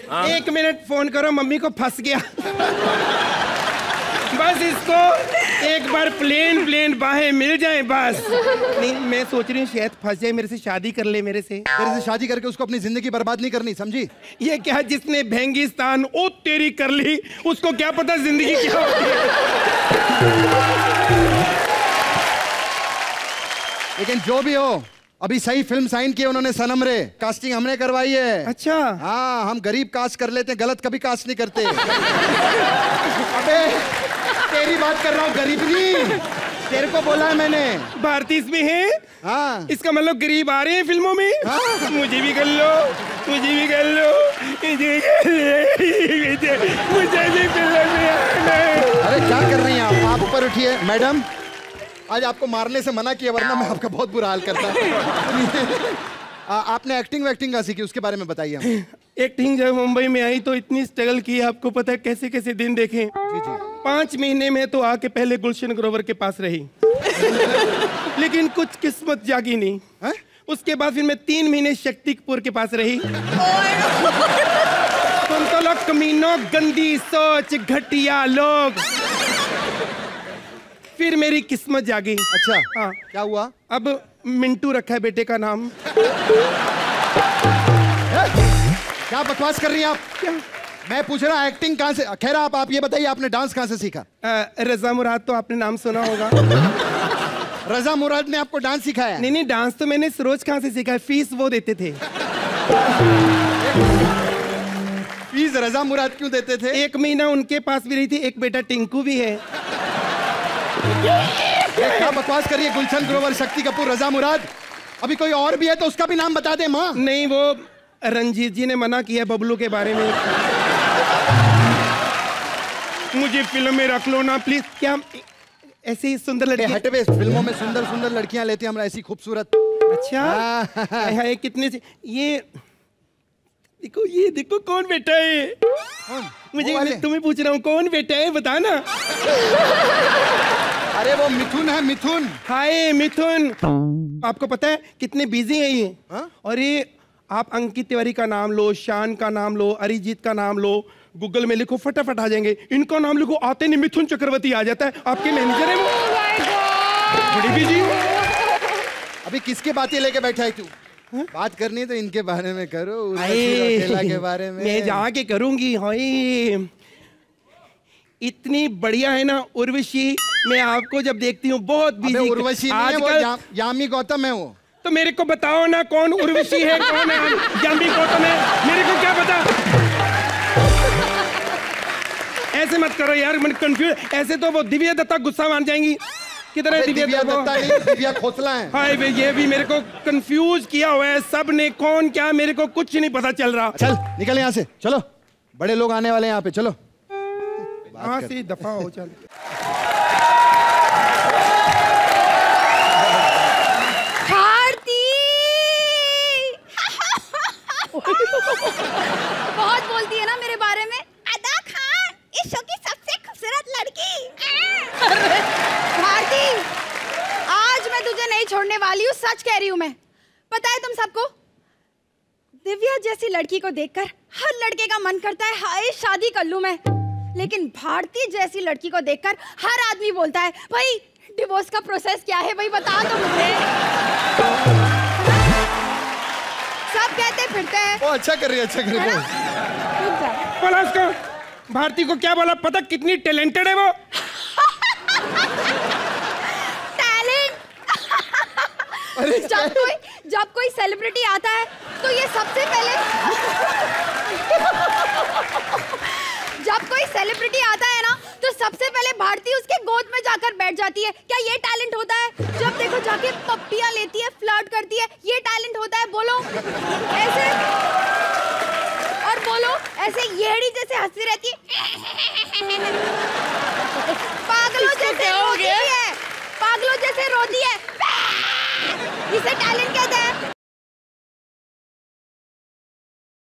1 minute phone करो, mummy को फंस गया। बस इसको एक बार प्लेन बाहें मिल जाए बस। नहीं, मैं सोच रही हूँ शायद फंस जाए, मेरे से शादी कर ले। मेरे से शादी करके उसको अपनी जिंदगी बर्बाद नहीं करनी, समझी? ये क्या, जिसने भेंगिस्तान ओ तेरी कर ली, उसको क्या पता जिंदगी क्या होती है। लेकिन जो भी हो, अभी सही फिल्म साइन की उन्होंने, सनम रे। कास्टिंग हमने करवाई है। अच्छा। हाँ, हम गरीब कास्ट कर लेते हैं, गलत कभी कास्ट नहीं करते। अबे तेरी बात कर रहा हूँ, गरीब नहीं, तेरे को बोला है मैंने। भारती इसमें है? हाँ। इसका मतलब गरीब आ रहे हैं फिल्मों में। हाँ। मुझे भी कर लो, मुझे भी कर लो, मुझे भी फिल्म में आना है। अरे क्या कर रही हैं आप ऊपर उठिए। मैडम, आज आपको मारने से मना किया, वरना मैं आपका बहुत बुरा हाल करता। आपने एक्टिंग वैक्टिंग का सीखी, उसके बारे में बताइए हमें। एक्टिंग जब मुंबई में आई तो इतनी स्ट्रगल की, आपको पता है कैसे कैसे दिन देखे। जी जी। 5 महीने में तो आके पहले गुलशन ग्रोवर के पास रही। लेकिन कुछ किस्मत जागी नहीं है? उसके बाद फिर मैं 3 महीने शक्ति कपूर के पास रही। तुम तो लोग कमीनों, गंदी सोच, घटिया लोग। फिर मेरी किस्मत जागी। अच्छा। हाँ। क्या हुआ? अब मिंटू रखा है बेटे का नाम। क्या बकवास कर रही हैं आप? क्या? मैं पूछ रहा एक्टिंग कहाँ से। खैर आप ये बताइए, आपने डांस कहाँ से सीखा? रजा मुराद तो आपने नाम सुना होगा। रजा मुराद ने आपको डांस सिखाया? नहीं, डांस तो मैंने सरोज खान से सीखा है, फीस वो देते थे। फीस रजा मुराद क्यों देते थे? 1 महीना उनके पास भी रही थी। एक बेटा टिंकू भी है। क्या बकवास करिए? गुलशन ग्रोवर, शक्ति कपूर, रजा मुराद, अभी कोई और भी है तो उसका भी नाम बता दे माँ। नहीं, वो रंजीत जी ने मना किया बबलू के बारे में। मुझे फिल्म में रख लो ना प्लीज। क्या ऐसी सुंदर लड़की? हटवे, फिल्मों में सुंदर सुंदर लड़कियां लेते हैं, हम ऐसी खूबसूरत। अच्छा। हाय, कितने से ये देखो, ये देखो कौन बेटा है। मुझे तुम्हें पूछ रहा हूँ, कौन बेटा है बता ना। अरे वो मिथुन है, मिथुन। हाय मिथुन। आपको पता है कितने बिजी है ये? और ये आप अंकित तिवारी का नाम लो, शान का नाम लो, अरिजीत का नाम लो, गूगल में लिखो फटाफट आ जाएंगे। इनका नाम लिखो, आते नहीं मिथुन चक्रवर्ती आ जाता है। आपके मैनेजर है वो। बड़ी बिजी हो। अभी किसके बातें लेके बैठा है तू? बात करनी है तो इनके बारे में करो, उर्वशी के बारे में। मैं जाके करूंगी। हाय, इतनी बढ़िया है ना उर्वशी। मैं आपको जब देखती हूँ बहुत बिजी। उर्वशी नहीं है वो, यामी गौतम है वो। तो मेरे को बताओ ना, कौन उर्वशी है, कौन है यामी गौतम है? मेरे को क्या पता। ऐसे मत करो यार, मैं कंफ्यूज। ऐसे तो वो दिव्या दत्ता गुस्सा मान जाएंगी। किधर है दिव्या दत्ता? नहीं, दिव्या खोसला है। हाय वे, ये भी मेरे को कंफ्यूज किया हुआ है। सब ने कौन क्या, मेरे को कुछ नहीं पता चल रहा। चल निकल यहाँ से, चलो, बड़े लोग आने वाले हैं यहाँ पे, चलो। हाँ से दफा हो, चल। बहुत बोलती है ना मेरे बारे में। अदा खान, इस शो की सबसे खूबसूरत लड़की। भारती, आज मैं तुझे नहीं छोड़ने वाली हूँ, सच कह रही हूँ मैं। पता है तुम सबको, दिव्या जैसी लड़की को देखकर हर लड़के का मन करता है हाय शादी कर लूं मैं। लेकिन भारती जैसी लड़की को देखकर हर आदमी बोलता है भाई डिवोर्स का प्रोसेस क्या है भाई, बता दो मुझे। सब कहते फिरते हैं। ओ अच्छा कर रही है, अच्छा कर रही है। बोला उसको, भारती को क्या बोला? पता कितनी टैलेंटेड है वो। टैलेंट। जब कोई सेलिब्रिटी आता है तो ये सबसे पहले जब कोई सेलिब्रिटी आता है ना तो सबसे पहले भारती उसके गोद में जाकर बैठ जाती है। क्या ये टैलेंट होता है? जब देखो जाके पप्पियां लेती है, फ्लर्ट करती है, ये टैलेंट होता है? बोलो ऐसे, और बोलो ऐसे येड़ी जैसे हंसती रहती है, पागलों जैसे रोती है, पागलों जैसे रोती है, इसे टैलेंट कहते हैं।